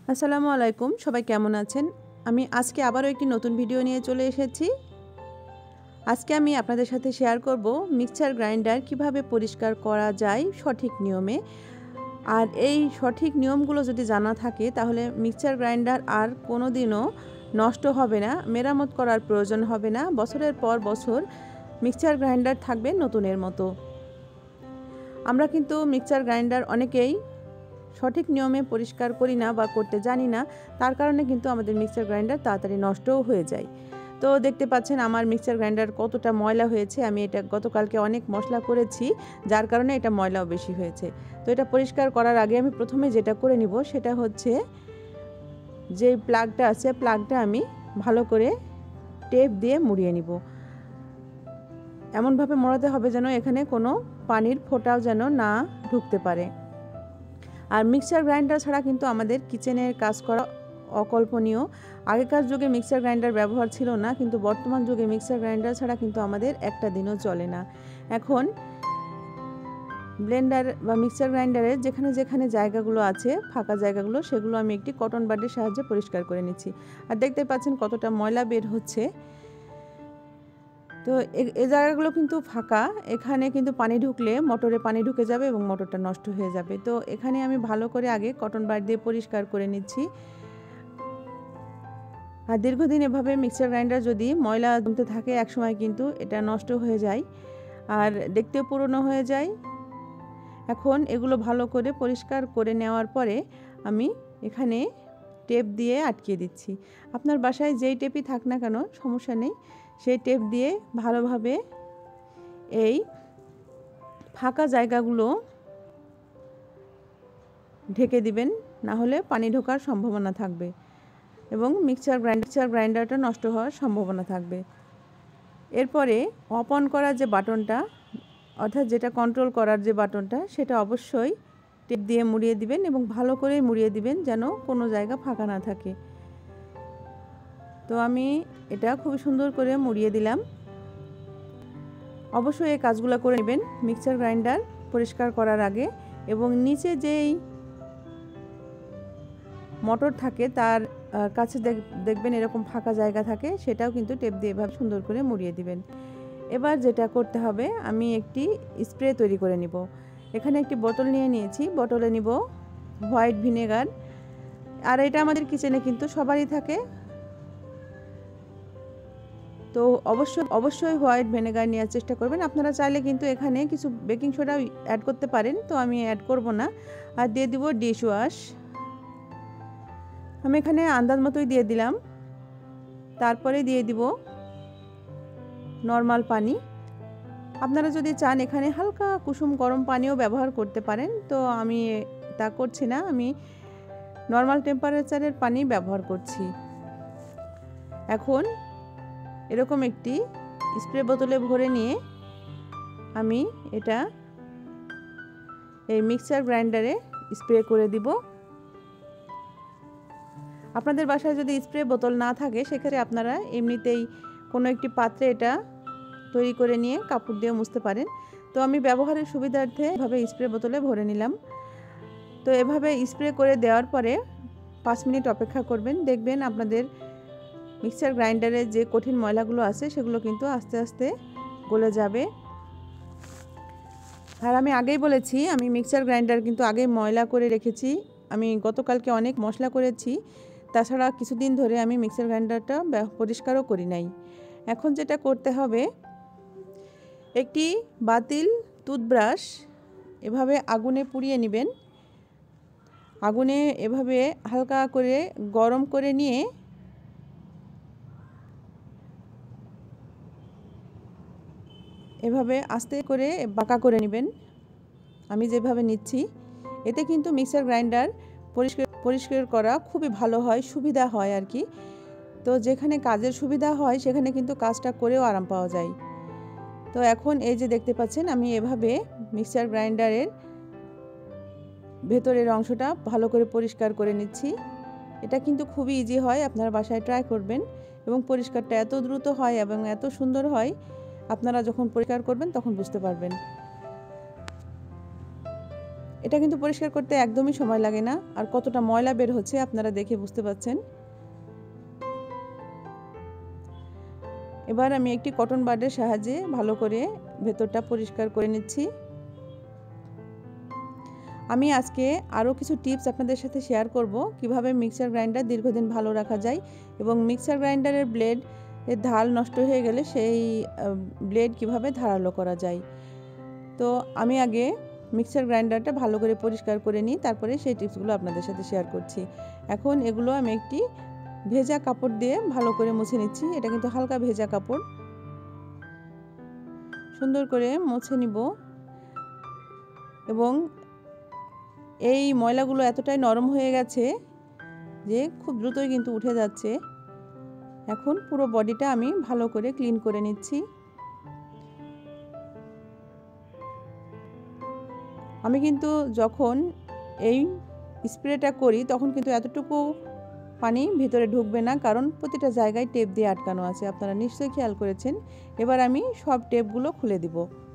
আসসালামু আলাইকুম, সবাই কেমন আছেন? আমি আজকে আবারও একটি নতুন ভিডিও নিয়ে চলে এসেছি। আজকে আমি আপনাদের সাথে শেয়ার করব মিক্সচার গ্রাইন্ডার কিভাবে পরিষ্কার করা যায় সঠিক নিয়মে। আর এই সঠিক নিয়মগুলো যদি জানা থাকে তাহলে মিক্সচার গ্রাইন্ডার আর কোনোদিনও নষ্ট হবে না, মেরামত করার প্রয়োজন হবে না। বছরের পর বছর মিক্সচার গ্রাইন্ডার থাকবে নতুনের মতো। আমরা কিন্তু মিক্সচার গ্রাইন্ডার অনেকেই সঠিক নিয়মে পরিষ্কার করি না বা করতে জানি না, তার কারণে কিন্তু আমাদের মিক্সচার গ্রাইন্ডার তাড়াতাড়ি নষ্টও হয়ে যায়। তো দেখতে পাচ্ছেন আমার মিক্সচার গ্রাইন্ডার কতটা ময়লা হয়েছে। আমি এটা গতকালকে অনেক মশলা করেছি, যার কারণে এটা ময়লাও বেশি হয়েছে। তো এটা পরিষ্কার করার আগে আমি প্রথমে যেটা করে নিব সেটা হচ্ছে যে প্লাগটা আছে, প্লাগটা আমি ভালো করে টেপ দিয়ে মুড়িয়ে নিব। এমনভাবে মোড়াতে হবে যেন এখানে কোনো পানির ফোঁটাও যেন না ঢুকতে পারে। আর মিক্সচার গ্রাইন্ডার ছাড়া কিন্তু আমাদের কিচেনের কাজ করা অকল্পনীয়। আগেকার যুগে মিক্সচার গ্রাইন্ডার ব্যবহার ছিল না, কিন্তু বর্তমান যুগে মিক্সচার গ্রাইন্ডার ছাড়া কিন্তু আমাদের একটা দিনও চলে না। এখন ব্লেন্ডার বা মিক্সচার গ্রাইন্ডারের যেখানে যেখানে জায়গাগুলো আছে, ফাঁকা জায়গাগুলো, সেগুলো আমি একটি কটন বাডের সাহায্যে পরিষ্কার করে নিচ্ছি। আর দেখতে পাচ্ছেন কতটা ময়লা বের হচ্ছে। তো এই জায়গাগুলো কিন্তু ফাঁকা, এখানে কিন্তু পানি ঢুকলে মোটরে পানি ঢুকে যাবে এবং মোটরটা নষ্ট হয়ে যাবে। তো এখানে আমি ভালো করে আগে কটন বাড দিয়ে পরিষ্কার করে নিচ্ছি। আর দীর্ঘদিন এভাবে মিক্সচার গ্রাইন্ডার যদি ময়লা জমতে থাকে, একসময় কিন্তু এটা নষ্ট হয়ে যায় আর দেখতেও পুরনো হয়ে যায়। এখন এগুলো ভালো করে পরিষ্কার করে নেওয়ার পরে আমি এখানে টেপ দিয়ে আটকে দিচ্ছি। আপনার বাসায় যেই টেপই থাক না কেন সমস্যা নেই, সেই টেপ দিয়ে ভালোভাবে এই ফাঁকা জায়গাগুলো ঢেকে দিবেন, না হলে পানি ঢোকার সম্ভাবনা থাকবে এবং মিক্সচার গ্রাইন্ডারটা নষ্ট হওয়ার সম্ভাবনা থাকবে। এরপরে অফ অন করার যে বাটনটা, অর্থাৎ যেটা কন্ট্রোল করার যে বাটনটা, সেটা অবশ্যই টেপ দিয়ে মুড়িয়ে দিবেন এবং ভালো করে মুড়িয়ে দিবেন যেন কোনো জায়গা ফাঁকা না থাকে। তো আমি এটা খুব সুন্দর করে মুড়িয়ে দিলাম। অবশ্যই এই কাজগুলো করে নেবেন মিক্সচার গ্রাইন্ডার পরিষ্কার করার আগে। এবং নিচে যেই মোটর থাকে তার কাছে দেখবেন এরকম ফাঁকা জায়গা থাকে, সেটাও কিন্তু টেপ দিয়ে এভাবে সুন্দর করে মুড়িয়ে দিবেন। এবার যেটা করতে হবে, আমি একটি স্প্রে তৈরি করে নিব। এখানে একটি বোতল নিয়ে নিয়েছি, বোতলে নিব হোয়াইট ভিনেগার। আর এটা আমাদের কিচেনে কিন্তু সবারই থাকে। তো অবশ্যই হোয়াইট ভিনেগার নেওয়ার চেষ্টা করবেন। আপনারা চাইলে কিন্তু এখানে কিছু বেকিং সোডা অ্যাড করতে পারেন, তো আমি অ্যাড করব না। আর দিয়ে দিব ডিশ ওয়াশ। আমি এখানে আন্দাজ মতোই দিয়ে দিলাম। তারপরে দিয়ে দিব নর্মাল পানি। আপনারা যদি চান এখানে হালকা কুসুম গরম পানিও ব্যবহার করতে পারেন, তো আমি তা করছি না, আমি নর্মাল টেম্পারেচারের পানি ব্যবহার করছি। এখন এরকম একটি স্প্রে বোতলে ভরে নিয়ে আমি এটা এই মিক্সচার গ্রাইন্ডারে স্প্রে করে দিব। আপনাদের বাসায় যদি স্প্রে বোতল না থাকে, সেক্ষেত্রে আপনারা এমনিতেই কোনো একটি পাত্রে এটা তৈরি করে নিয়ে কাপড় দিয়ে মুছতে পারেন। তো আমি ব্যবহারের সুবিধার্থে এভাবে স্প্রে বোতলে ভরে নিলাম। তো এভাবে স্প্রে করে দেওয়ার পরে 5 মিনিট অপেক্ষা করবেন। দেখবেন আপনাদের মিক্সচার গ্রাইন্ডারে যে কঠিন ময়লাগুলো আছে সেগুলো কিন্তু আস্তে আস্তে গলে যাবে। আর আমি আগেই বলেছি, আমি মিক্সচার গ্রাইন্ডার কিন্তু আগে ময়লা করে রেখেছি। আমি গতকালকে অনেক মশলা করেছি, তাছাড়া কিছুদিন ধরে আমি মিক্সচার গ্রাইন্ডারটা পরিষ্কারও করি নাই। এখন যেটা করতে হবে, একটি বাতিল টুথব্রাশ এভাবে আগুনে পুড়িয়ে নেবেন। আগুনে এভাবে হালকা করে গরম করে নিয়ে এভাবে আস্তে করে বাঁকা করে নেবেন, আমি যেভাবে নিচ্ছি। এতে কিন্তু মিক্সচার গ্রাইন্ডার পরিষ্কার করা খুবই ভালো হয়, সুবিধা হয় আর কি। তো যেখানে কাজের সুবিধা হয় সেখানে কিন্তু কাজটা করেও আরাম পাওয়া যায়। তো এখন এই যে দেখতে পাচ্ছেন, আমি এভাবে মিক্সচার গ্রাইন্ডারের ভেতরের অংশটা ভালো করে পরিষ্কার করে নিচ্ছি। এটা কিন্তু খুবই ইজি হয়, আপনারা বাসায় ট্রাই করবেন। এবং পরিষ্কারটা এত দ্রুত হয় এবং এত সুন্দর হয়, আপনারা যখন পরিষ্কার করবেন তখন বুঝতে পারবেন। এটা কিন্তু পরিষ্কার করতে একদমই সময় লাগে না, আর কতটা ময়লা বের হচ্ছে আপনারা দেখে বুঝতে পাচ্ছেন। এবার আমি একটি কটন বাডের সাহায্যে ভালো করে ভেতরটা পরিষ্কার করে নিচ্ছি। আমি আজকে আরও কিছু টিপস আপনাদের সাথে শেয়ার করব কিভাবে মিক্সার গ্রাইন্ডার দীর্ঘদিন ভালো রাখা যায় এবং মিক্সার গ্রাইন্ডারের ব্লেড এর ধার নষ্ট হয়ে গেলে সেই ব্লেড কিভাবে ধারালো করা যায়। তো আমি আগে মিক্সার গ্রাইন্ডারটা ভালো করে পরিষ্কার করে নিই, তারপরে সেই টিপসগুলো আপনাদের সাথে শেয়ার করছি। এখন এগুলো আমি একটি ভেজা কাপড় দিয়ে ভালো করে মুছে নিচ্ছি। এটা কিন্তু হালকা ভেজা কাপড়, সুন্দর করে মুছে নিব। এবং এই ময়লাগুলো এতটাই নরম হয়ে গেছে যে খুব দ্রুতই কিন্তু উঠে যাচ্ছে। এখন পুরো বডিটা আমি ভালো করে ক্লিন করে নিচ্ছি। আমি কিন্তু যখন এই স্প্রেটা করি তখন কিন্তু এতটুকু পানি ভিতরে ঢুকবে না, কারণ প্রতিটা জায়গায় টেপ দিয়ে আটকানো আছে, আপনারা নিশ্চয়ই খেয়াল করেছেন। এবার আমি সব টেপগুলো খুলে দিব।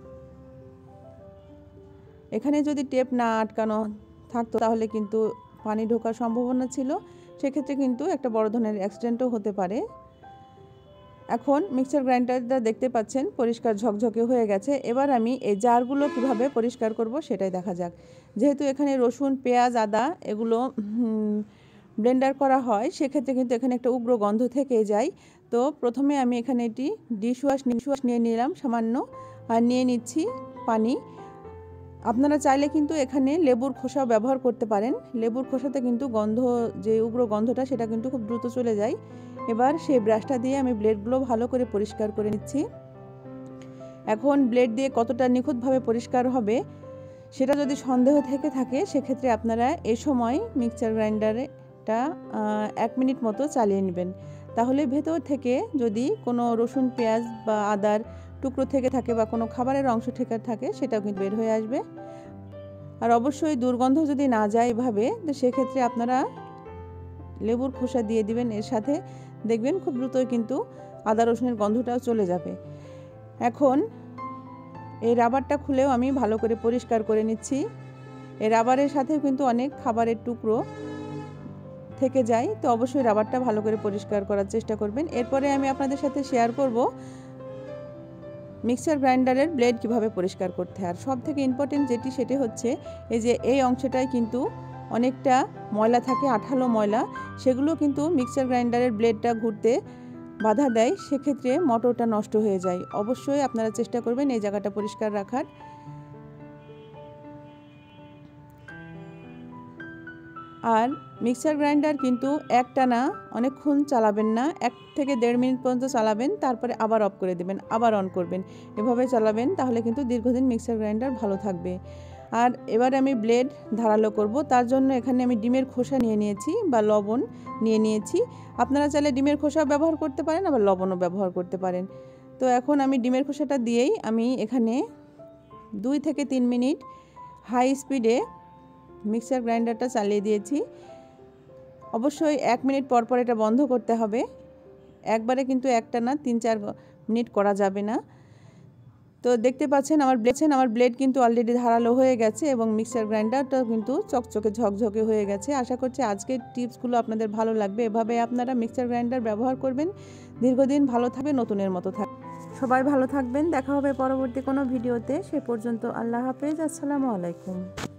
এখানে যদি টেপ না আটকানো থাকতো তাহলে কিন্তু পানি ঢোকার সম্ভাবনা ছিল, সেক্ষেত্রে কিন্তু একটা বড় ধরনের অ্যাক্সিডেন্টও হতে পারে। এখন মিক্সার গ্রাইন্ডারটা দেখতে পাচ্ছেন পরিষ্কার ঝকঝকে হয়ে গেছে। এবার আমি এই জারগুলো কিভাবে পরিষ্কার করব সেটাই দেখা যাক। যেহেতু এখানে রসুন, পেঁয়াজ, আদা এগুলো ব্লেন্ডার করা হয়, সেক্ষেত্রে কিন্তু এখানে একটা উগ্র গন্ধ থেকে যায়। তো প্রথমে আমি এখানে এটি ডিশওয়াশ নিয়ে নিলাম সামান্য, আর নিয়ে নিচ্ছি পানি। আপনারা চাইলে কিন্তু এখানে লেবুর খোসাও ব্যবহার করতে পারেন। লেবুর খোসাতে কিন্তু গন্ধ, যে উগ্র গন্ধটা, সেটা কিন্তু খুব দ্রুত চলে যায়। এবার সেই ব্রাশটা দিয়ে আমি ব্লেডগুলো ভালো করে পরিষ্কার করে নিচ্ছি। এখন ব্লেড দিয়ে কতটা নিখুঁতভাবে পরিষ্কার হবে সেটা যদি সন্দেহ থেকে থাকে, সেক্ষেত্রে আপনারা এই সময় মিক্সার গ্রাইন্ডারটা 1 মিনিট মতো চালিয়ে নেবেন। তাহলে ভেতর থেকে যদি কোনো রসুন, পেঁয়াজ বা আদার টুকরো থেকে থাকে বা কোনো খাবারের অংশ থেকে থাকে, সেটাও কিন্তু বের হয়ে আসবে। আর অবশ্যই দুর্গন্ধ যদি না যায় এভাবে, তো সেক্ষেত্রে আপনারা লেবুর খোসা দিয়ে দিবেন এর সাথে, দেখবেন খুব দ্রুতই কিন্তু আদা রসুনের গন্ধটাও চলে যাবে। এখন এই রাবারটা খুলেও আমি ভালো করে পরিষ্কার করে নিচ্ছি। এই রাবারের সাথেও কিন্তু অনেক খাবারের টুকরো থেকে যায়, তো অবশ্যই রাবারটা ভালো করে পরিষ্কার করার চেষ্টা করবেন। এরপরে আমি আপনাদের সাথে শেয়ার করব মিক্সার গ্রাইন্ডারের ব্লেড কিভাবে পরিষ্কার করতে হয়। আর সব থেকে ইম্পর্টেন্ট যেটি, সেটি হচ্ছে এই যে এই অংশটায় কিন্তু অনেকটা ময়লা থাকে, আঠালো ময়লা, সেগুলো কিন্তু মিক্সার গ্রাইন্ডারের ব্লেডটা ঘুরতে বাধা দেয়, সেক্ষেত্রে মোটরটা নষ্ট হয়ে যায়। অবশ্যই আপনারা চেষ্টা করবেন এই জায়গাটা পরিষ্কার রাখার। আর মিক্সার গ্রাইন্ডার কিন্তু একটানা অনেকক্ষণ চালাবেন না, 1 থেকে 1.5 মিনিট পর্যন্ত চালাবেন, তারপরে আবার অফ করে দেবেন, আবার অন করবেন, এভাবে চালাবেন, তাহলে কিন্তু দীর্ঘদিন মিক্সার গ্রাইন্ডার ভালো থাকবে। আর এবার আমি ব্লেড ধারালো করব, তার জন্য এখানে আমি ডিমের খোসা নিয়ে নিয়েছি বা লবণ নিয়ে নিয়েছি। আপনারা চাইলে ডিমের খোসাও ব্যবহার করতে পারেন, আবার লবণও ব্যবহার করতে পারেন। তো এখন আমি ডিমের খোসাটা দিয়েই আমি এখানে 2 থেকে 3 মিনিট হাই স্পিডে মিক্সার গ্রাইন্ডারটা চালিয়ে দিয়েছি। অবশ্যই 1 মিনিট পর পর এটা বন্ধ করতে হবে, একবারে কিন্তু একটানা 3-4 মিনিট করা যাবে না। তো দেখতে পাচ্ছেন আমার ব্লেড কিন্তু অলরেডি ধারালো হয়ে গেছে এবং মিক্সার গ্রাইন্ডারটাও কিন্তু চকচকে ঝকঝকে হয়ে গেছে। আশা করছি আজকের টিপসগুলো আপনাদের ভালো লাগবে। এভাবে আপনারা মিক্সার গ্রাইন্ডার ব্যবহার করবেন, দীর্ঘদিন ভালো থাকবে, নতুনের মতো থাকবে। সবাই ভালো থাকবেন, দেখা হবে পরবর্তী কোনো ভিডিওতে। সে পর্যন্ত আল্লাহ হাফেজ, আসসালামু আলাইকুম।